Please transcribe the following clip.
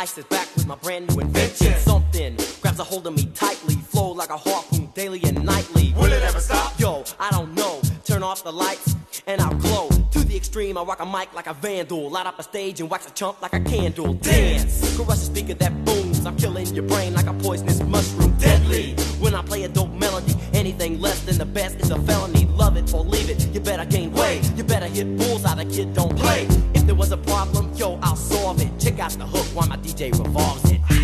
Ice is back with my brand new invention. Something grabs a hold of me tightly, flow like a harpoon daily and nightly. Will it ever stop? Yo, I don't know. Turn off the lights and I'll glow. To the extreme, I rock a mic like a vandal. Light up a stage and wax a chump like a candle. Dance, crush a speaker that booms. I'm killing your brain like a poisonous mushroom. Deadly, when I play a dope melody. Anything less than the best is a felony. Love it or leave it, you better gain weight. You better hit bullseye, the kid don't play. If there was a problem, yo, I'll solve it. Check out the hook while my DJ revolves it.